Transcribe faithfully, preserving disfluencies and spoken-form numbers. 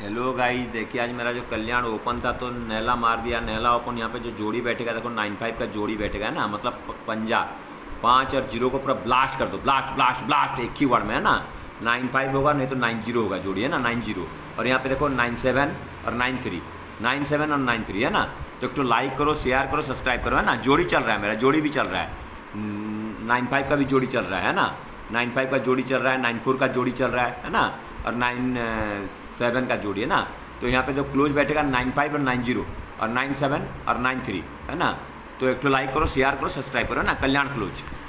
Hello guys, देखिए आज मेरा जो कल्याण ओपन था तो नैला मार दिया। नैला ओपन यहाँ पे जो जोड़ी बैठेगा, देखो नाइन फाइव का जोड़ी बैठेगा ना, मतलब पंजा पाँच और जीरो को पूरा ब्लास्ट कर दो। ब्लास्ट ब्लास्ट ब्लास्ट एक ही वर्ड में है ना। नाइन फाइव होगा नहीं तो नाइन जीरो होगा जोड़ी, है ना, नाइन जीरो। और यहाँ पे देखो नाइन सेवन और नाइन थ्री, नाइन सेवन और नाइन थ्री, है ना। तो एक तो लाइक करो, शेयर करो, सब्सक्राइब करो, है ना। जोड़ी चल रहा है, मेरा जोड़ी भी चल रहा है। नाइन फाइव का भी जोड़ी चल रहा है ना। नाइन फाइव का जोड़ी चल रहा है, नाइन फोर का जोड़ी चल रहा है है ना, और नाइन सेवन का जोड़ी है ना। तो यहाँ पे जो क्लोज बैठेगा नाइन फाइव और नाइन जीरो और नाइन सेवन और नाइन थ्री, है ना। तो एक तो लाइक करो, शेयर करो, सब्सक्राइब करो ना। कल्याण क्लोज।